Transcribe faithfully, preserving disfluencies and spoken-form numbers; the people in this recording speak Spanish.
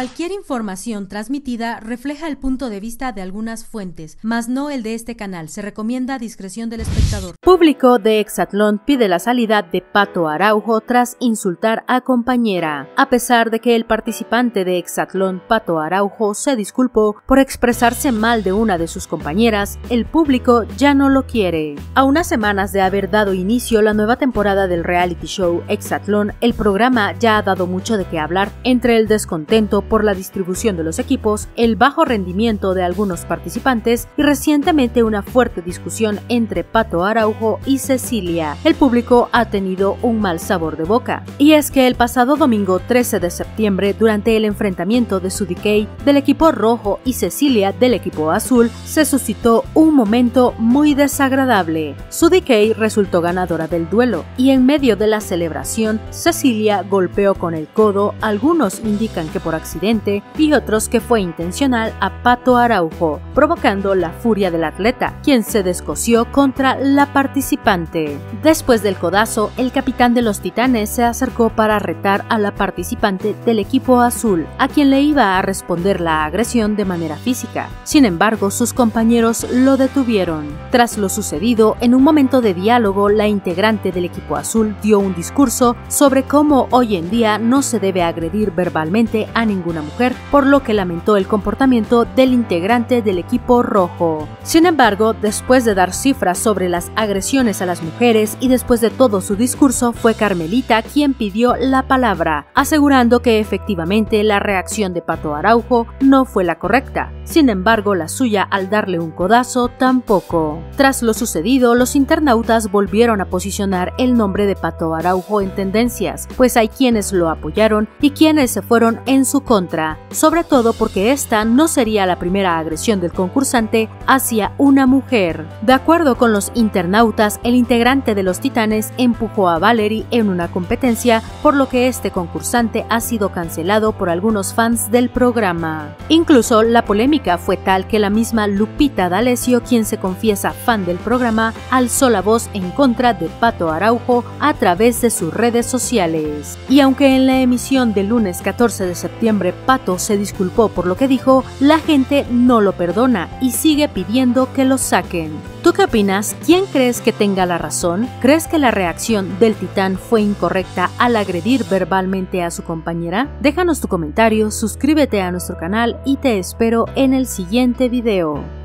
Cualquier información transmitida refleja el punto de vista de algunas fuentes, mas no el de este canal. Se recomienda discreción del espectador. Público de Exatlón pide la salida de Pato Araujo tras insultar a compañera. A pesar de que el participante de Exatlón, Pato Araujo, se disculpó por expresarse mal de una de sus compañeras, el público ya no lo quiere. A unas semanas de haber dado inicio la nueva temporada del reality show Exatlón, el programa ya ha dado mucho de qué hablar, entre el descontento por la distribución de los equipos, el bajo rendimiento de algunos participantes y recientemente una fuerte discusión entre Pato Araujo y Cecilia. El público ha tenido un mal sabor de boca. Y es que el pasado domingo trece de septiembre, durante el enfrentamiento de Sudikey del equipo rojo y Cecilia del equipo azul, se suscitó un momento muy desagradable. Sudikey resultó ganadora del duelo y en medio de la celebración, Cecilia golpeó con el codo, algunos indican que por accidente y otros que fue intencional, a Pato Araujo, provocando la furia del atleta, quien se descoció contra la participante. Después del codazo, el capitán de los Titanes se acercó para retar a la participante del equipo azul, a quien le iba a responder la agresión de manera física. Sin embargo, sus compañeros lo detuvieron. Tras lo sucedido, en un momento de diálogo, la integrante del equipo azul dio un discurso sobre cómo hoy en día no se debe agredir verbalmente a ninguna mujer, por lo que lamentó el comportamiento del integrante del equipo rojo. Sin embargo, después de dar cifras sobre las agresiones a las mujeres y después de todo su discurso, fue Carmelita quien pidió la palabra, asegurando que efectivamente la reacción de Pato Araujo no fue la correcta. Sin embargo, la suya al darle un codazo tampoco. Tras lo sucedido, los internautas volvieron a posicionar el nombre de Pato Araujo en tendencias, pues hay quienes lo apoyaron y quienes se fueron en su contra, sobre todo porque esta no sería la primera agresión del concursante hacia una mujer. De acuerdo con los internautas, el integrante de los Titanes empujó a Valerie en una competencia, por lo que este concursante ha sido cancelado por algunos fans del programa. Incluso la polémica fue tal que la misma Lupita D'Alessio, quien se confiesa fan del programa, alzó la voz en contra de Pato Araujo a través de sus redes sociales. Y aunque en la emisión del lunes catorce de septiembre Pato se disculpó por lo que dijo, la gente no lo perdona y sigue pidiendo que lo saquen. ¿Tú qué opinas? ¿Quién crees que tenga la razón? ¿Crees que la reacción del titán fue incorrecta al agredir verbalmente a su compañera? Déjanos tu comentario, suscríbete a nuestro canal y te espero en el siguiente video.